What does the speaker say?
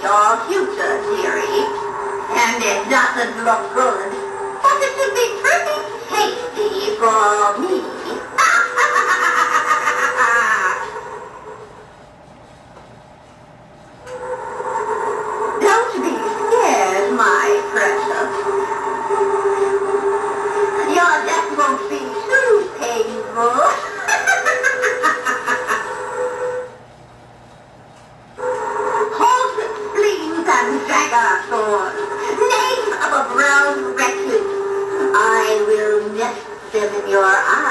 your future, dearie. And it doesn't look good. But it should be pretty tasty for me. Don't be scared, my precious. Your death won't be too painful. Horse spleens and dagger swords, names of a brown recluse. I will nest them in your eyes.